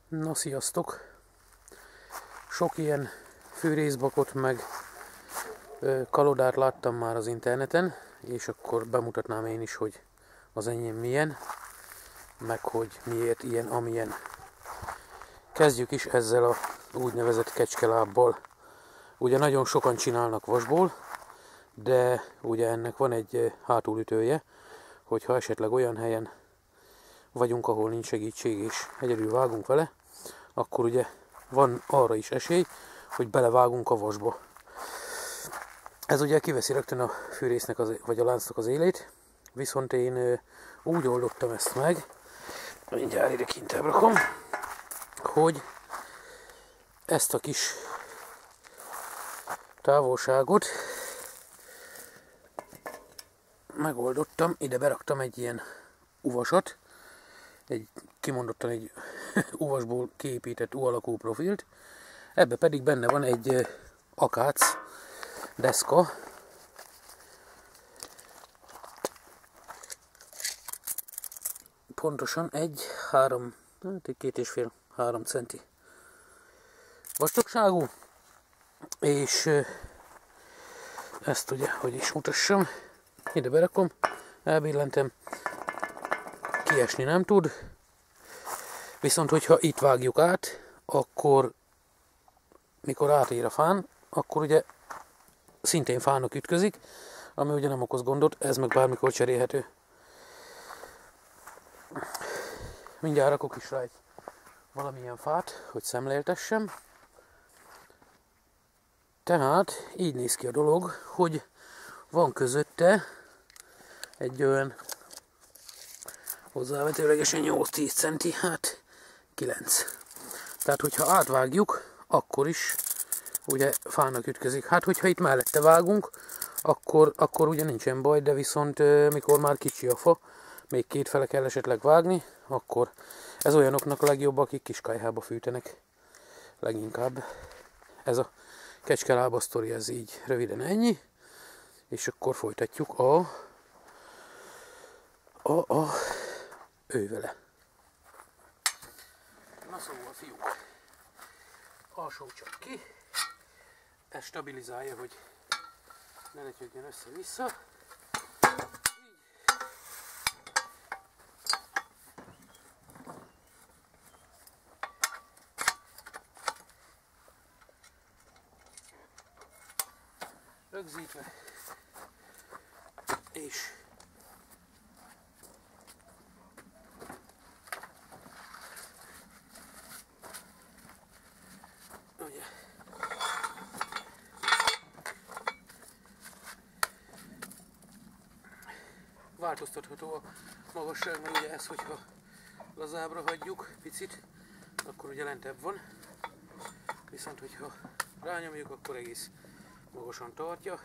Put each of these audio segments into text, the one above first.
Na, sziasztok! Sok ilyen fűrészbakot meg kalodát láttam már az interneten, és akkor bemutatnám én is, hogy az enyém milyen, meg hogy miért ilyen, amilyen. Kezdjük is ezzel a úgynevezett kecskelábbal. Ugye nagyon sokan csinálnak vasból, de ugye ennek van egy hátulütője, hogyha esetleg olyan helyen vagyunk, ahol nincs segítség és egyedül vágunk vele, akkor ugye van arra is esély, hogy belevágunk a vasba. Ez ugye kiveszi rögtön a fűrésznek vagy a láncnak az élét, viszont én úgy oldottam ezt meg, mindjárt ide kintebb rakom, hogy ezt a kis távolságot megoldottam, ide beraktam egy ilyen uvasat, kimondottan egy uvasból kiépített U alakú profilt, ebbe pedig benne van egy akác deszka, pontosan egy 2,5-3 centi vastagságú, és ezt ugye, hogy is mutassam, ide berakom, elbillentem, kiesni nem tud, viszont hogyha itt vágjuk át, akkor mikor átér a fán, akkor ugye szintén fának ütközik, ami ugye nem okoz gondot, ez meg bármikor cserélhető. Mindjárt rakok is rá egy valamilyen fát, hogy szemléltessem. Tehát így néz ki a dolog, hogy van közötte egy olyan hozzávetőlegesen 8-10 centi, hát 9. Tehát, hogyha átvágjuk, akkor is ugye fának ütközik. Hát, hogyha itt mellette vágunk, akkor ugye nincsen baj, de viszont mikor már kicsi a fa, még két fele kell esetleg vágni, akkor ez olyanoknak a legjobb, akik kiskályhába fűtenek leginkább. Ez a kecskelába sztori, ez így röviden ennyi, és akkor folytatjuk ővele. Na szóval, fiúk, alsó csak ki, ez stabilizálja, hogy ne letyögjön össze-vissza. Rögzítve, és ugye változtatható a magasság, mert ugye ez, hogyha lazábbra hagyjuk picit, akkor ugye lentebb van, viszont hogyha rányomjuk, akkor egész magasan tartja.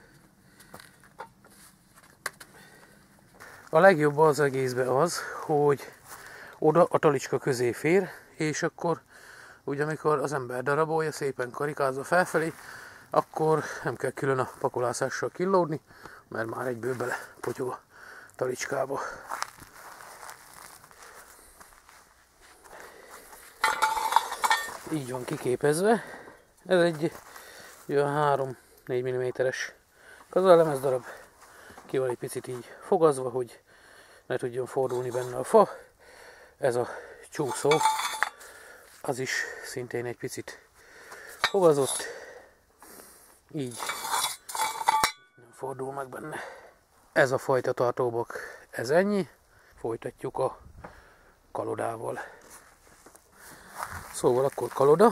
A legjobb az egészben az, hogy oda a talicska közé fér, és akkor ugye amikor az ember darabolja, szépen karikázva felfelé, akkor nem kell külön a pakolászással killódni, mert már egyből bele potyog a talicskába. Így van kiképezve. Ez egy olyan 3-4 mm-es kazalemez darab. Ki van egy picit így fogazva, hogy ne tudjon fordulni benne a fa. Ez a csúszó, az is szintén egy picit fogazott. Így nem fordul meg benne. Ez a fajta tartóbak, ez ennyi. Folytatjuk a kalodával. Szóval akkor kaloda.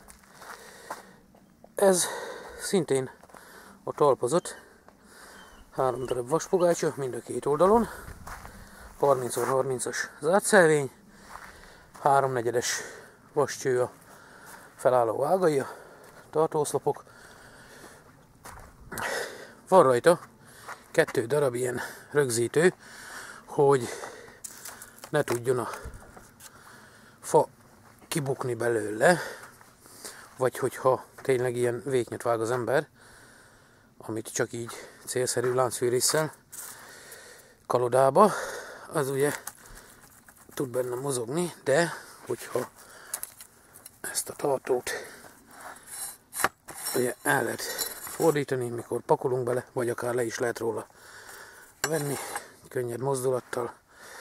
Ez szintén a talpozott 3 darab vaspogácsa, mind a két oldalon, 30x30-as zártszelvény, 3/4-es vascső a felálló ágai, a tartóoszlopok. Van rajta 2 darab ilyen rögzítő, hogy ne tudjon a fa kibukni belőle, vagy hogyha tényleg ilyen véknyet vág az ember, amit csak így célszerű láncfűrésszel kalodába, az ugye tud benne mozogni, de hogyha ezt a tartót ugye el lehet fordítani, mikor pakolunk bele, vagy akár le is lehet róla venni könnyed mozdulattal.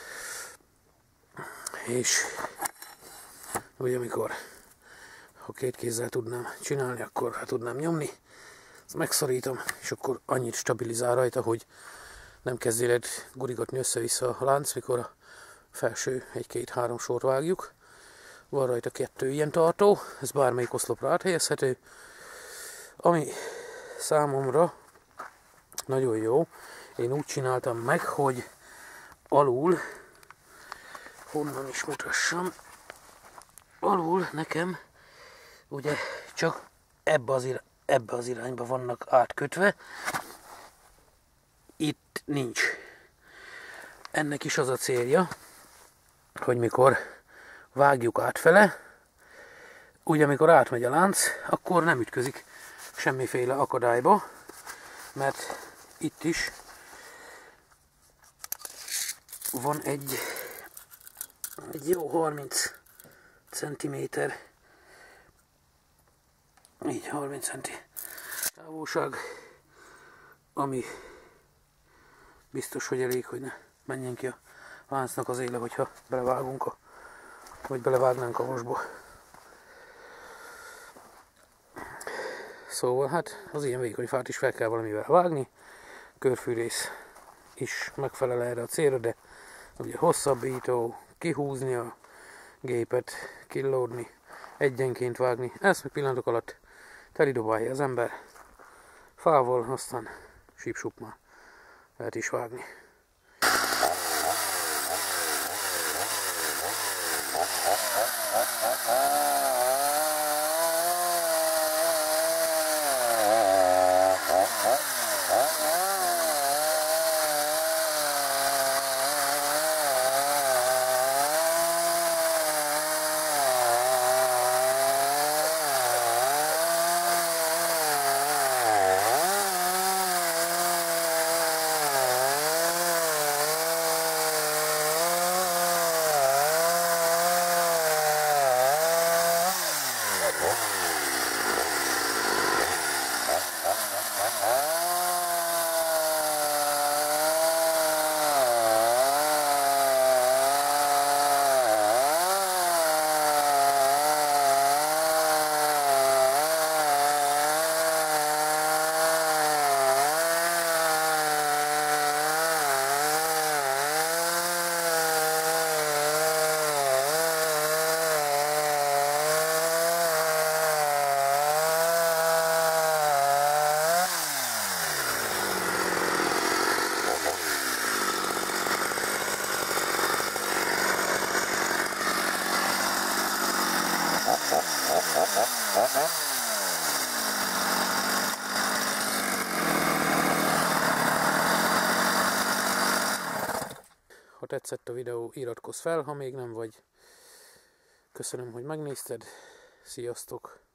És ugye amikor ha két kézzel tudnám csinálni, akkor tudnám nyomni, ezt megszorítom, és akkor annyit stabilizál rajta, hogy nem kezd el gurigatni össze-vissza a lánc, mikor a felső 1-2-3 sort vágjuk. Van rajta 2 ilyen tartó, ez bármelyik oszlopra áthelyezhető. Ami számomra nagyon jó, én úgy csináltam meg, hogy alul, honnan is mutassam, alul nekem ugye csak ebbe az irányba vannak átkötve, itt nincs. Ennek is az a célja, hogy mikor vágjuk átfele, úgy amikor átmegy a lánc, akkor nem ütközik semmiféle akadályba, mert itt is van egy jó 30 cm, így 30 cm távolság, ami biztos, hogy elég, hogy ne menjen ki a láncnak az éle, hogyha belevágunk vagy belevágnánk a vasba. Szóval hát az ilyen vékony fát is fel kell valamivel vágni, körfűrész is megfelel erre a célra, de ugye hosszabbító, kihúzni a gépet, kilódni, egyenként vágni, ezt meg pillanatok alatt telidobálja az ember fával, aztán síp-sup már lehet is vágni. Ha tetszett a videó, iratkozz fel, ha még nem vagy. Köszönöm, hogy megnézted. Sziasztok!